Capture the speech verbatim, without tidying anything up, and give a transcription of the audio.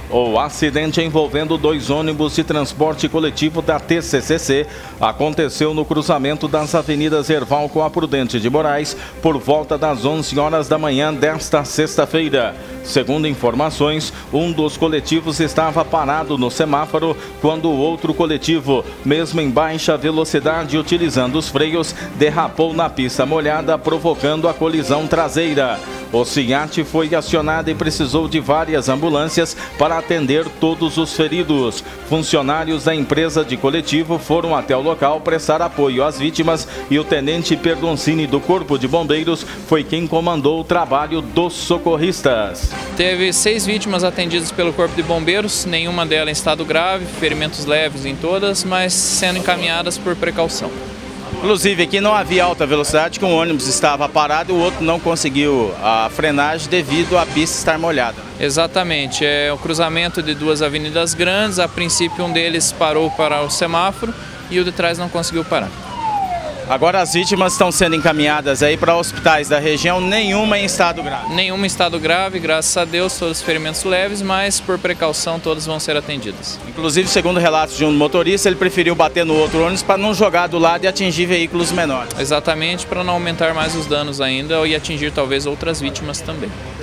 O acidente envolvendo dois ônibus de transporte coletivo da T C C C aconteceu no cruzamento das avenidas Herval com a Prudente de Moraes por volta das onze horas da manhã desta sexta-feira. Segundo informações, um dos coletivos estava parado no semáforo quando o outro coletivo, mesmo em baixa velocidade utilizando os freios, derrapou na pista molhada, provocando a colisão traseira. O SIAT foi acionado e precisou de várias ambulâncias para atender todos os feridos. Funcionários da empresa de coletivo foram até o local prestar apoio às vítimas e o tenente Perdoncini do Corpo de Bombeiros foi quem comandou o trabalho dos socorristas. Teve seis vítimas atendidas pelo Corpo de Bombeiros, nenhuma delas em estado grave, ferimentos leves em todas, mas sendo encaminhadas por precaução. Inclusive aqui não havia alta velocidade, que um ônibus estava parado e o outro não conseguiu a frenagem devido à pista estar molhada. Exatamente, é o cruzamento de duas avenidas grandes, a princípio um deles parou para o semáforo e o de trás não conseguiu parar. Agora as vítimas estão sendo encaminhadas aí para hospitais da região, nenhuma em estado grave? Nenhuma em estado grave, graças a Deus, todos ferimentos leves, mas por precaução todos vão ser atendidos. Inclusive, segundo relatos de um motorista, ele preferiu bater no outro ônibus para não jogar do lado e atingir veículos menores. Exatamente, para não aumentar mais os danos ainda e atingir talvez outras vítimas também.